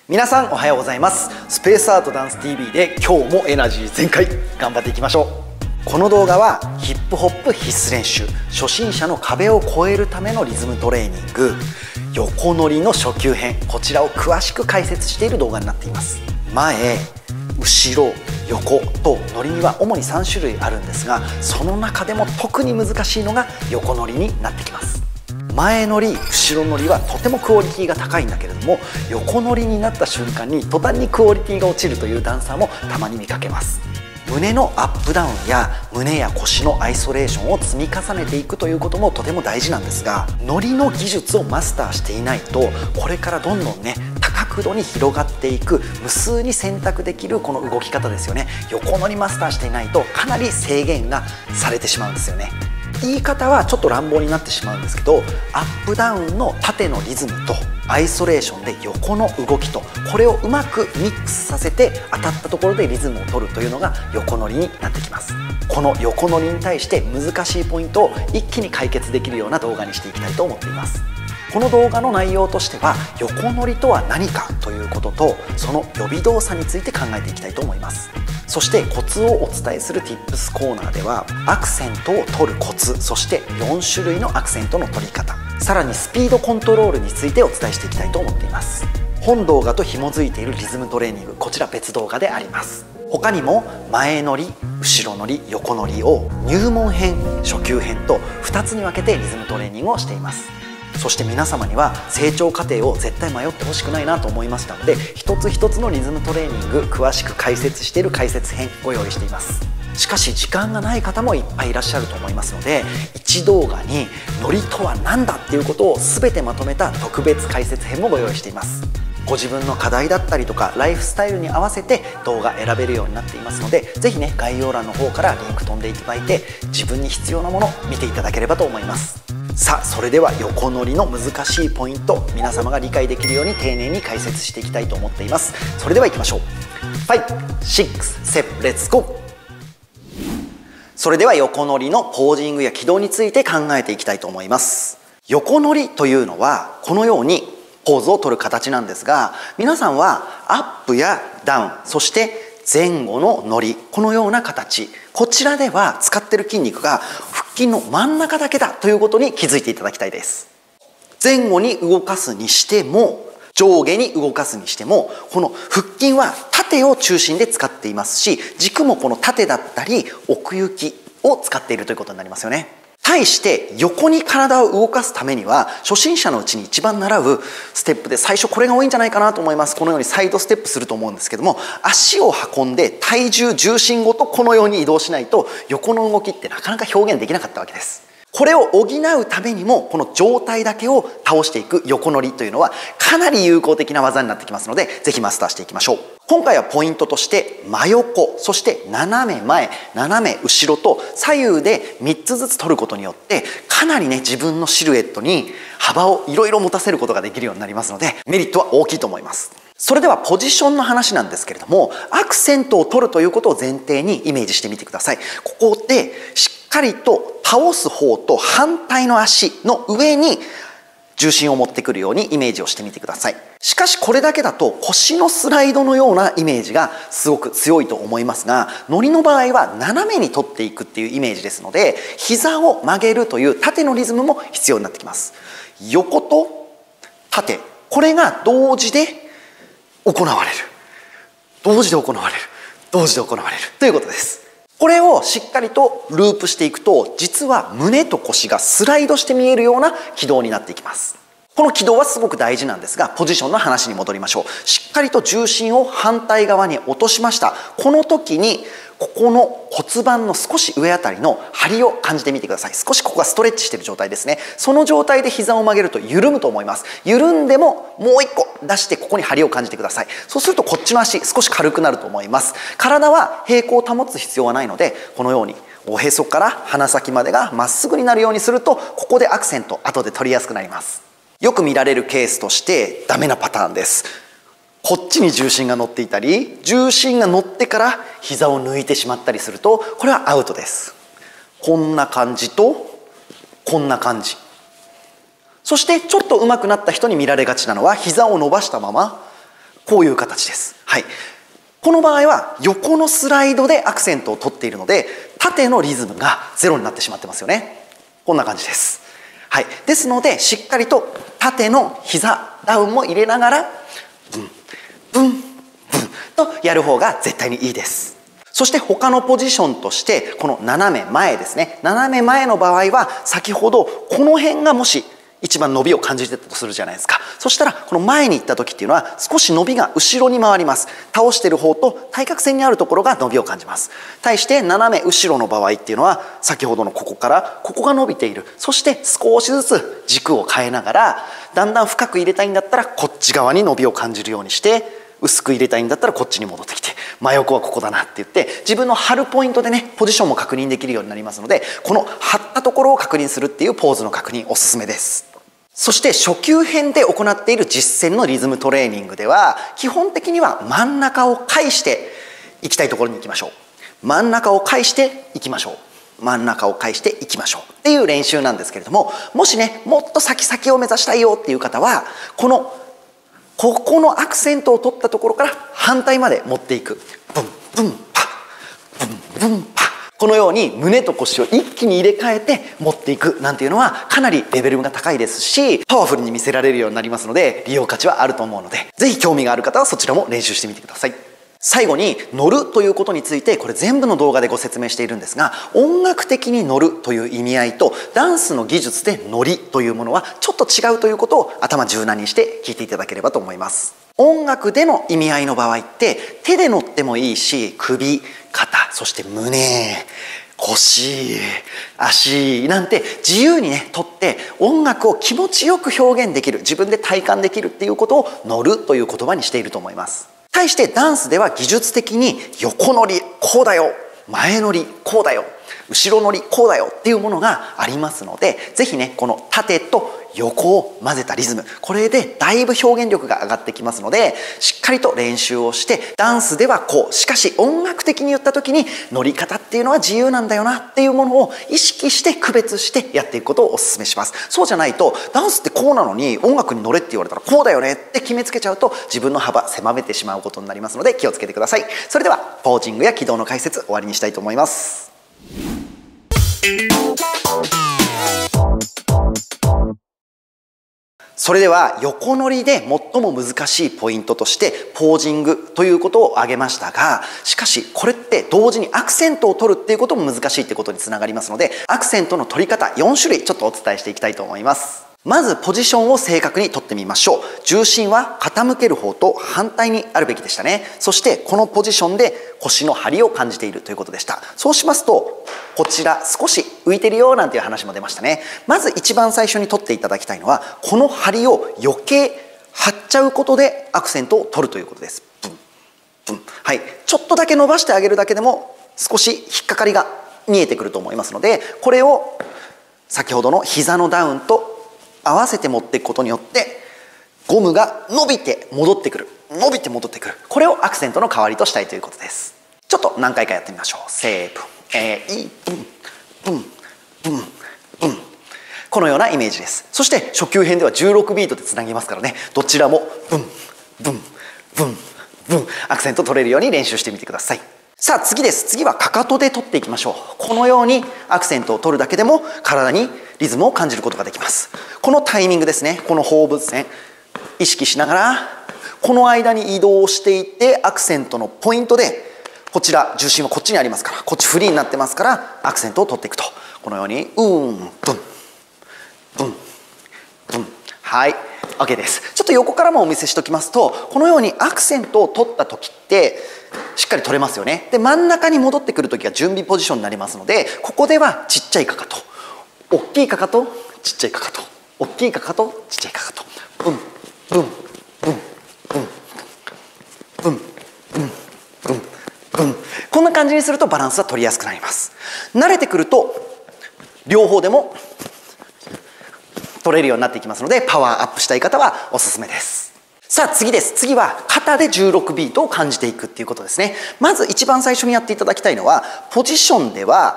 皆さんおはようございます。スペースアートダンス TV で今日もエナジー全開頑張っていきましょう。この動画はヒップホップ必須練習、初心者の壁を越えるためのリズムトレーニング、横乗りの初級編、こちらを詳しく解説している動画になっています。前、後ろ、横と乗りには主に3種類あるんですが、その中でも特に難しいのが横乗りになってきます。前乗り、後ろ乗りはとてもクオリティが高いんだけれども、横乗りになった瞬間に途端にクオリティが落ちるというダンサーもたまに見かけます。胸のアップダウンや胸や腰のアイソレーションを積み重ねていくということもとても大事なんですが、乗りの技術をマスターしていないと、これからどんどんね、多角度に広がっていく無数に選択できるこの動き方ですよね。横乗りマスターしていないとかなり制限がされてしまうんですよね。言い方はちょっと乱暴になってしまうんですけど、アップダウンの縦のリズムとアイソレーションで横の動きと、これをうまくミックスさせて当たったところでリズムを取るというのが横乗りになってきます。この横乗りに対して難しいポイントを一気に解決できるような動画にしていきたいと思っています。この動画の内容としては、横乗りとは何かということと、その予備動作について考えていきたいと思います。そしてコツをお伝えする Tips コーナーでは、アクセントを取るコツ、そして4種類のアクセントの取り方、さらにスピードコントロールについてお伝えしていきたいと思っています。本動画と紐づいているリズムトレーニング、こちら別動画であります。他にも前乗り、後ろ乗り、横乗りを入門編、初級編と2つに分けてリズムトレーニングをしています。そして皆様には成長過程を絶対迷ってほしくないなと思いましたので、一つ一つのリズムトレーニング詳しく解説している解説編ご用意しています。しかし時間がない方もいっぱいいらっしゃると思いますので、1動画にノリとは何だっていうことを全てまとめた特別解説編もご用意しています。ご自分の課題だったりとかライフスタイルに合わせて動画選べるようになっていますので、是非ね、概要欄の方からリンク飛んでいただいて、自分に必要なものを見ていただければと思います。さあ、それでは横乗りの難しいポイント、皆様が理解できるように丁寧に解説していきたいと思っています。それでは行きましょう。5、6、7、レッツゴー。それでは横乗りのポージングや軌道について考えていきたいと思います。横乗りというのはこのようにポーズを取る形なんですが、皆さんはアップやダウン、そして前後の乗り、このような形、こちらでは使っている筋肉が腹筋の真ん中だけだということに気づいていただきたいです。前後に動かすにしても上下に動かすにしても、この腹筋は縦を中心で使っていますし、軸もこの縦だったり奥行きを使っているということになりますよね。対して横に体を動かすためには、初心者のうちに一番習うステップで最初これが多いんじゃないかなと思います。このようにサイドステップすると思うんですけども、足を運んで体重重心ごとこのように移動しないと横の動きってなかなか表現できなかったわけです。これを補うためにも、この上体だけを倒していく横乗りというのはかなり有効的な技になってきますので、ぜひマスターしていきましょう。今回はポイントとして真横、そして斜め前、斜め後ろと左右で3つずつ取ることによって、かなりね、自分のシルエットに幅をいろいろ持たせることができるようになりますので、メリットは大きいと思います。それではポジションの話なんですけれども、アクセントを取るということを前提にイメージしてみてください。ここでしっかりと倒す方と反対の足の上に重心を持ってくるようにイメージをしてみてください。しかしこれだけだと腰のスライドのようなイメージがすごく強いと思いますが、乗りの場合は斜めに取っていくっていうイメージですので、膝を曲げるという縦のリズムも必要になってきます。横と縦、これが同時で行われる、同時で行われる、同時で行われるということです。これをしっかりとループしていくと、実は胸と腰がスライドして見えるような軌道になっていきます。この軌道はすごく大事なんですが、ポジションの話に戻りましょう。しっかりと重心を反対側に落としました。この時にここの骨盤の少し上あたりの張りを感じてみてください。少しここがストレッチしている状態ですね。その状態で膝を曲げると緩むと思います。緩んでももう一個出して、ここに張りを感じてください。そうするとこっちの足少し軽くなると思います。体は平行を保つ必要はないので、このようにおへそから鼻先までがまっすぐになるようにすると、ここでアクセント後で取りやすくなります。よく見られるケースとしてダメなパターンです。こっちに重心が乗っていたり、重心が乗ってから膝を抜いてしまったりすると、これはアウトです。こんな感じとこんな感じ。そしてちょっと上手くなった人に見られがちなのは、膝を伸ばしたままこういう形です。はい。この場合は横のスライドでアクセントを取っているので、縦のリズムがゼロになってしまってますよね。こんな感じです。はい。ですのでしっかりと縦の膝ダウンも入れながらブンブンブンとやる方が絶対にいいです。そして他のポジションとしてこの斜め前ですね。斜め前の場合は先ほどこの辺がもし一番伸びを感じてたとするじゃないですか。そしたらこの前に行った時っていうのは少し伸びが後ろに回ります。倒してる方と対角線にあるところが伸びを感じます。対して斜め後ろの場合っていうのは先ほどのここからここが伸びている。そして少しずつ軸を変えながらだんだん深く入れたいんだったらこっち側に伸びを感じるようにして薄く入れたいんだったらこっちに戻ってきて真横はここだなって言って自分の張るポイントでねポジションも確認できるようになりますのでこの張ったところを確認するっていうポーズの確認おすすめです。そして初級編で行っている実践のリズムトレーニングでは基本的には真ん中を返していきたいところに行きましょう。真ん中を返していきましょう。真ん中を返していきましょうっていう練習なんですけれども、もしねもっと先々を目指したいよっていう方はここのアクセントを取ったところから反対まで持っていく。ブンブンパッブンブンパッ、このように胸と腰を一気に入れ替えて持っていくなんていうのはかなりレベルが高いですしパワフルに見せられるようになりますので利用価値はあると思うのでぜひ興味がある方はそちらも練習してみてください。最後に乗るということについてこれ全部の動画でご説明しているんですが音楽的に乗るという意味合いとダンスの技術で乗りというものはちょっと違うということを頭柔軟にして聞いていただければと思います。音楽での意味合いの場合って手で乗ってもいいし首、肩、そして胸、腰、足なんて自由にね取って音楽を気持ちよく表現できる自分で体感できるっていうことを乗るという言葉にしていると思います。対してダンスでは技術的に横乗りこうだよ、前乗りこうだよ、後ろ乗りこうだよっていうものがありますのでぜひねこの縦と横を混ぜたリズムこれでだいぶ表現力が上がってきますのでしっかりと練習をしてダンスではこうしかし音楽的に言った時に乗り方っていうのは自由なんだよなっていうものを意識して区別してやっていくことをお勧めします。そうじゃないとダンスってこうなのに音楽に乗れって言われたらこうだよねって決めつけちゃうと自分の幅狭めてしまうことになりますので気をつけてください。それではポージングや軌道の解説終わりにしたいと思います。それでは横乗りで最も難しいポイントとしてポージングということを挙げましたがしかしこれって同時にアクセントを取るっていうことも難しいってことにつながりますのでアクセントの取り方4種類ちょっとお伝えしていきたいと思います。まずポジションを正確に取ってみましょう。重心は傾ける方と反対にあるべきでしたね。そしてこのポジションで腰の張りを感じているということでした。そうしますとこちら少し浮いてるよなんていう話も出ましたね。まず一番最初に取っていただきたいのはこの張りを余計張っちゃうことでアクセントを取るということです。ブンブン、はい、ちょっとだけ伸ばしてあげるだけでも少し引っかかりが見えてくると思いますのでこれを先ほどの膝のダウンと合わせて持っていくことによってゴムが伸びて戻ってくる伸びて戻ってくるこれをアクセントの代わりとしたいということです。ちょっと何回かやってみましょう。せーブンブンブンブンブンこのようなイメージです。そして初級編では16ビートでつなぎますからねどちらもブンブンブンブンアクセント取れるように練習してみてください。さあ次です。次はかかとで取っていきましょう。このようにアクセントを取るだけでも体にリズムを感じることができます。このタイミングですね。この放物線意識しながらこの間に移動していってアクセントのポイントでこちら重心はこっちにありますからこっちフリーになってますからアクセントを取っていくとこのようにブンブンブンはい OK です。ちょっと横からもお見せしておきますとこのようにアクセントを取った時ってしっかり取れますよね。で真ん中に戻ってくる時は準備ポジションになりますのでここではちっちゃいかかと大きいかかとちっちゃいかかと大きいかかとちっちゃいかかとブンブンブンブンブンブンブンブンこんな感じにするとバランスは取りやすくなります。慣れてくると両方でも取れるようになっていきますのでパワーアップしたい方はおすすめです。さあ次です。次は肩で16ビートを感じていくっていうことですね。まず一番最初にやっていただきたいのはポジションでは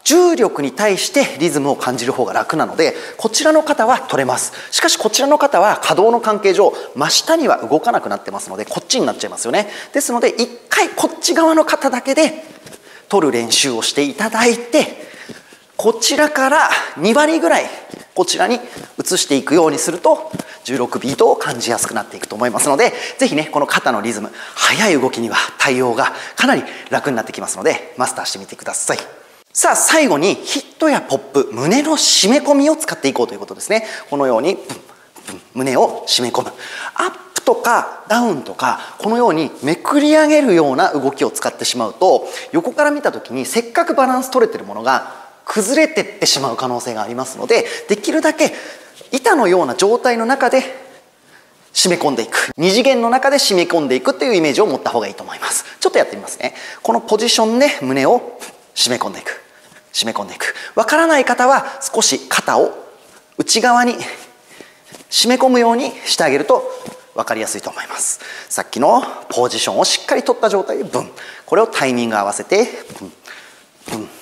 重力に対してリズムを感じる方が楽なので、こちらの肩は取れます。しかしこちらの肩は可動の関係上真下には動かなくなってますので、こっちになっちゃいますよね。ですので一回こっち側の肩だけで取る練習をしていただいて、こちらから2割ぐらいこちらに移していくようにすると16ビートを感じやすくなっていくと思いますので、ぜひねこの肩のリズム、速い動きには対応がかなり楽になってきますので、マスターしてみてください。さあ最後にヒットやポップ、胸の締め込みを使っていこうということですね。このように胸を締め込む。アップとかダウンとかこのようにめくり上げるような動きを使ってしまうと、横から見た時にせっかくバランス取れてるものが崩れてってしまう可能性がありますので、できるだけ板のような状態の中で締め込んでいく、二次元の中で締め込んでいくっていうイメージを持った方がいいと思います。ちょっとやってみますね。このポジションで胸を締め込んでいく、締め込んでいく。わからない方は少し肩を内側に締め込むようにしてあげると分かりやすいと思います。さっきのポジションをしっかり取った状態でブン、これをタイミング合わせてブンブンブン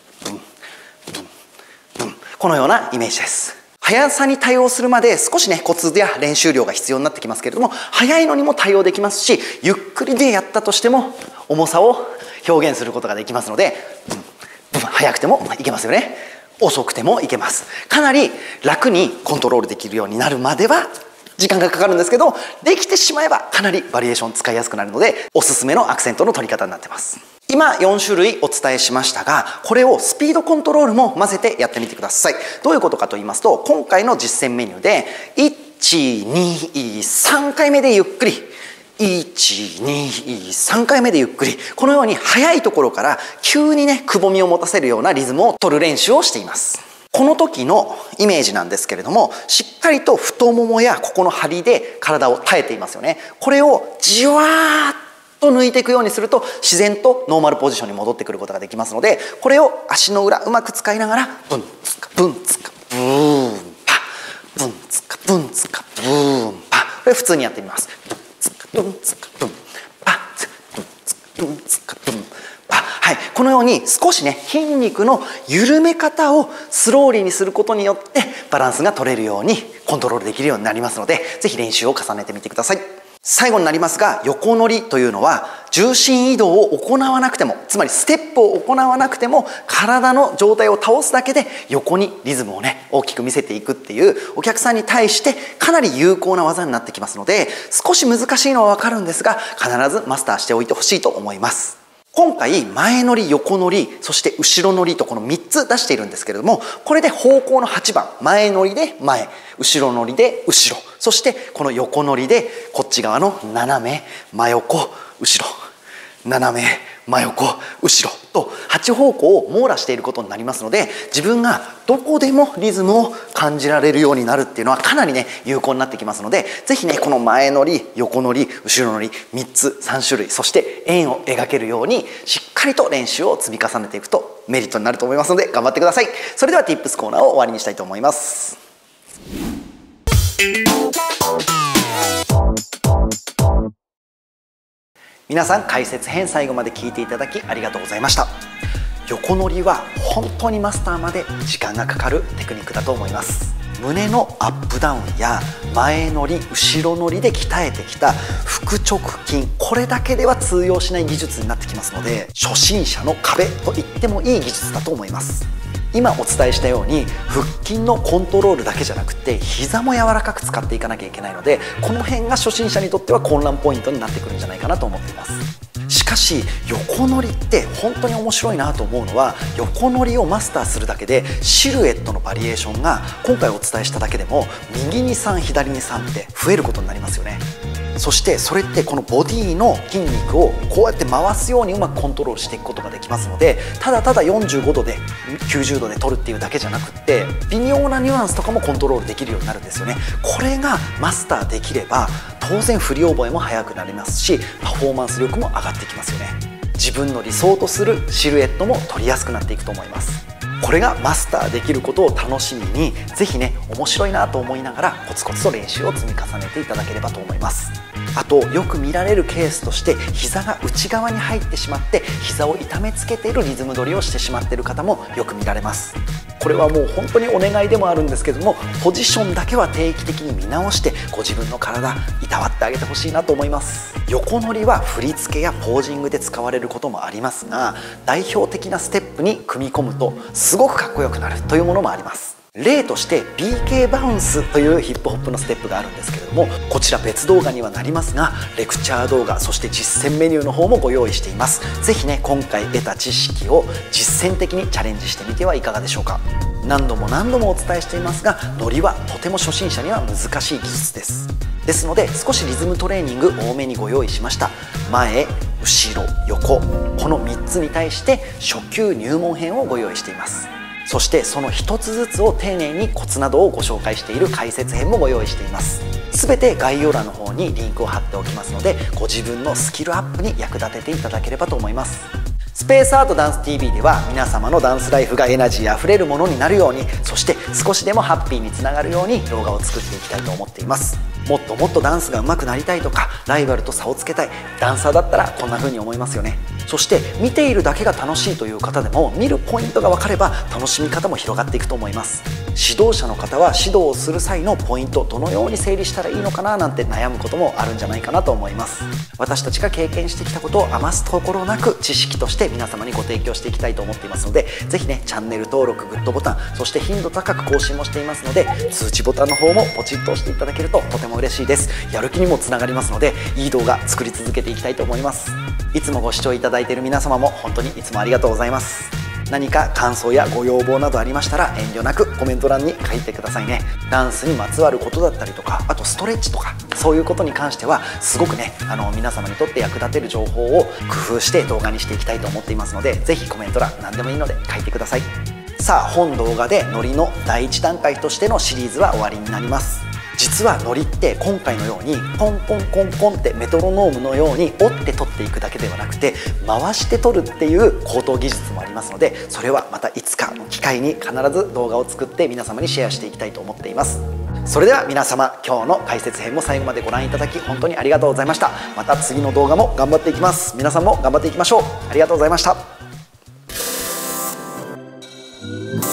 ブンブン、このようなイメージです。速さに対応するまで少しねコツや練習量が必要になってきますけれども、速いのにも対応できますし、ゆっくりでやったとしても重さを表現することができますので、速くてもいけますよね。遅くてもいけます。かなり楽にコントロールできるようになるまでは時間がかかるんですけど、できてしまえばかなりバリエーション使いやすくなるので、おすすめのアクセントの取り方になってます。今4種類お伝えしましたが、これをスピードコントロールも混ぜてやってみてください。どういうことかと言いますと、今回の実践メニューで1、2、3回目でゆっくり、1、2、3回目でゆっくり、このように速いところから急にねくぼみを持たせるようなリズムを取る練習をしています。この時のイメージなんですけれども、しっかりと太ももやここの張りで体を耐えていますよね。これをじわーっと抜いていくようにすると自然とノーマルポジションに戻ってくることができますので、これを足の裏うまく使いながらブンツカブンツカブーンパブンツカブンツカブーンパ、これ普通にやってみます。ブンツカブンパブンツカブンツカブンパ、はい、このように少しね筋肉の緩め方をスローリーにすることによってバランスが取れるようにコントロールできるようになりますので、ぜひ練習を重ねてみてください。最後になりますが、横乗りというのは重心移動を行わなくても、つまりステップを行わなくても体の状態を倒すだけで横にリズムをね大きく見せていくっていうお客さんに対してかなり有効な技になってきますので、少し難しいのは分かるんですが必ずマスターしておいてほしいと思います。今回前乗り、横乗り、そして後ろ乗りとこの3つ出しているんですけれども、これで方向の8番、前乗りで前、後ろ乗りで後ろ、そしてこの横乗りでこっち側の斜め真横後ろ、斜め真横後ろと8方向を網羅していることになりますので、自分がどこでもリズムを感じられるようになるっていうのはかなりね有効になってきますので、ぜひねこの前乗り、横乗り、後ろ乗り3つ3種類、そして円を描けるようにしっかりと練習を積み重ねていくとメリットになると思いますので頑張ってください。それでは Tips コーナーを終わりにしたいと思います。皆さん解説編最後まで聞いていただきありがとうございました。横乗りは本当にマスターまで時間がかかるテクニックだと思います。胸のアップダウンや前乗り後ろ乗りで鍛えてきた腹直筋、これだけでは通用しない技術になってきますので、初心者の壁と言ってもいい技術だと思います。今お伝えしたように腹筋のコントロールだけじゃなくて膝も柔らかく使っていかなきゃいけないので、この辺が初心者にとっては混乱ポイントになってくるんじゃないかなと思っています。しかし横乗りって本当に面白いなと思うのは、横乗りをマスターするだけでシルエットのバリエーションが今回お伝えしただけでも右に3左に3って増えることになりますよね。そしてそれってこのボディの筋肉をこうやって回すようにうまくコントロールしていくことができますので、ただただ45度で90度で取るっていうだけじゃなくって、微妙なニュアンスとかもコントロールできるようになるんですよね。これがマスターできれば当然振り覚えも速くなりますし、パフォーマンス力も上がってきますよね。自分の理想とするシルエットも取りやすくなっていくと思います。 これがマスターできることを楽しみに、ぜひね面白いなと思いながらコツコツと練習を積み重ねていただければと思います。あとよく見られるケースとして、膝が内側に入ってしまって膝を痛めつけているリズム取りをしてしまっている方もよく見られます。これはもう本当にお願いでもあるんですけども、ポジションだけは定期的に見直してご自分の体いたわってあげてほしいなと思います。横乗りは振り付けやポージングで使われることもありますが、代表的なステップに組み込むとすごくかっこよくなるというものもあります。例として BK バウンスというヒップホップのステップがあるんですけれども、こちら別動画にはなりますが、レクチャー動画、そして実践メニューの方もご用意しています。ぜひね今回得た知識を実践的にチャレンジしてみてはいかがでしょうか。何度もお伝えしていますが、ノリはとても初心者には難しい技術ですので、少しリズムトレーニング多めにご用意しました。前、後ろ、横、この3つに対して初級入門編をご用意しています。そしてその一つずつを丁寧にコツなどをご紹介している解説編もご用意しています。全て概要欄の方にリンクを貼っておきますので、ご自分のスキルアップに役立てていただければと思います。スペースアートダンス TV では皆様のダンスライフがエナジーあふれるものになるように、そして少しでもハッピーにつながるように動画を作っていきたいと思っています。もっともっとダンスが上手くなりたいとか、ライバルと差をつけたい、ダンサーだったらこんな風に思いますよね。そして見ているだけが楽しいという方でも、見るポイントが分かれば楽しみ方も広がっていくと思います。指導者の方は指導をする際のポイント、どのように整理したらいいのかななんて悩むこともあるんじゃないかなと思います。私たちが経験してきたことを余すところなく知識として皆様にご提供していきたいと思っていますので、ぜひねチャンネル登録、グッドボタン、そして頻度高く更新もしていますので、通知ボタンの方もポチッと押していただけるととても嬉しいです。やる気にもつながりますので、いい動画作り続けていきたいと思います。いつもご視聴いただいている皆様も本当にいつもありがとうございます。何か感想やご要望などありましたら遠慮なくコメント欄に書いてくださいね。ダンスにまつわることだったりとか、あとストレッチとかそういうことに関してはすごくね皆様にとって役立てる情報を工夫して動画にしていきたいと思っていますので、ぜひコメント欄何でもいいので書いてください。さあ本動画でノリの第1段階としてのシリーズは終わりになります。実はノリって今回のようにコンコンコンコンってメトロノームのように折って取っていくだけではなくて、回して取るっていう高等技術もありますので、それはまたいつかの機会に必ず動画を作って皆様にシェアしていきたいと思っています。それでは皆様、今日の解説編も最後までご覧いただき本当にありがとうございました。また次の動画も頑張っていきます。皆さんも頑張っていきましょう。ありがとうございました。